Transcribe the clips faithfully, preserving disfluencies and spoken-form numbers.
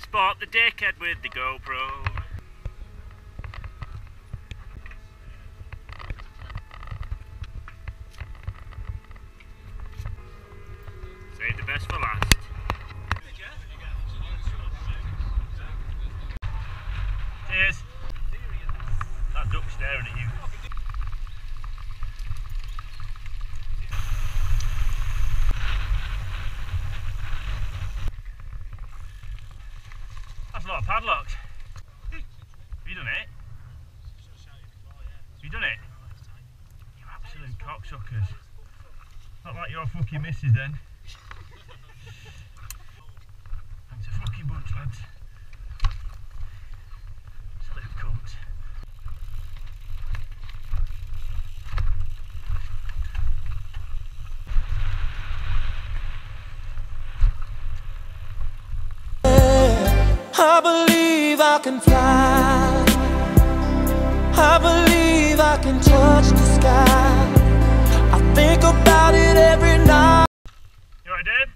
spot the dickhead with the GoPro. Save the best for last. Cheers. That duck's staring at you. That's a lot of padlocks. Have you done it? Have you done it? You absolute cocksuckers. Not like your fucking missus then. Thanks a fucking bunch, lads. Absolute cunt. I believe I can fly. I believe I can touch the sky. I think about it every night. You alright, Dave?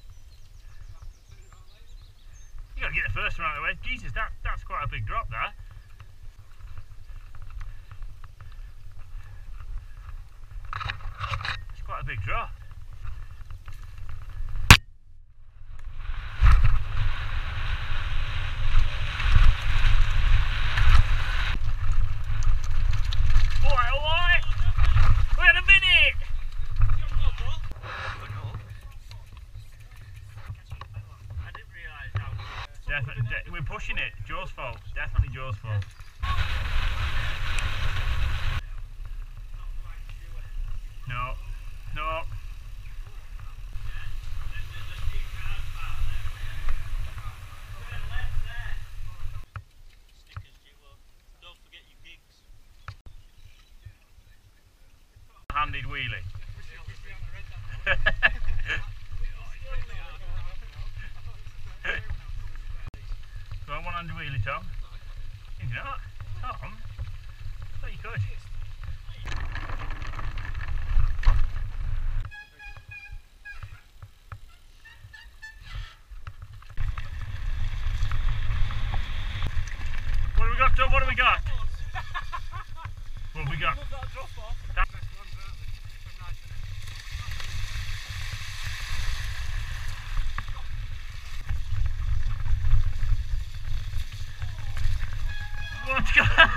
You gotta get the first one out of the way. Jesus, that, that's quite a big drop there. It's quite a big drop. Definitely, de we're pushing it. Joe's fault. Definitely Joe's fault. No, no. Handed wheelie. Go on, one handed wheelie, Tom. You're not, Tom. Oh, you could. What do we got, Tom? What do we got? What have we got? That What's going on?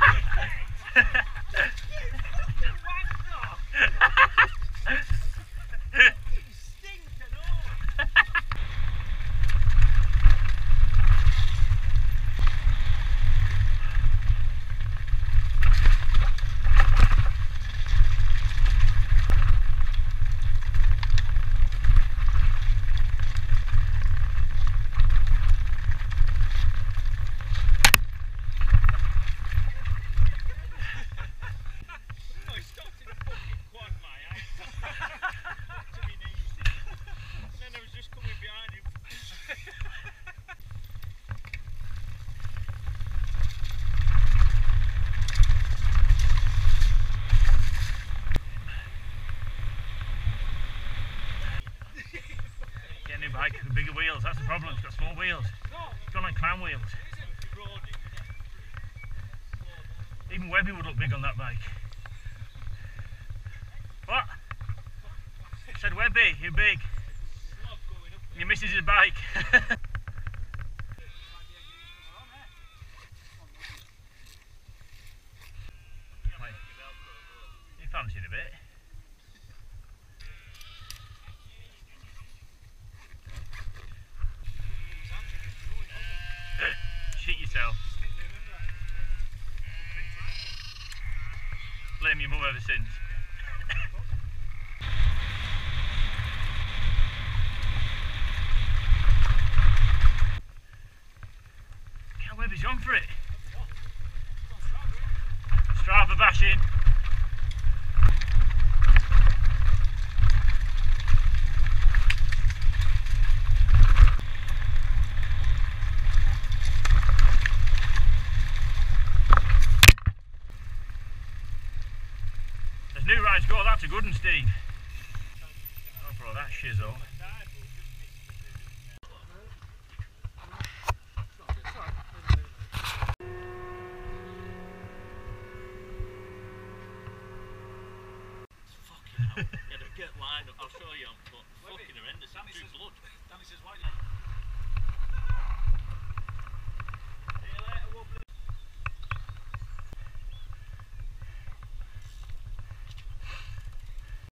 Bike, the bigger wheels, that's the problem, it's got small wheels. It's got like clown wheels. Even Webby would look big on that bike. What? I said Webby, you're big. Your missus is a bike. You fancied a bit. Shit yourself. Blame your mum ever since. Can't wait, he's on for it. Strava bashing. New rides go, that's a good one, Steve. Oh, bro, that shizzle. You had a get line up, I'll show you, but fucking horrendous, it's through blood. Danny says, why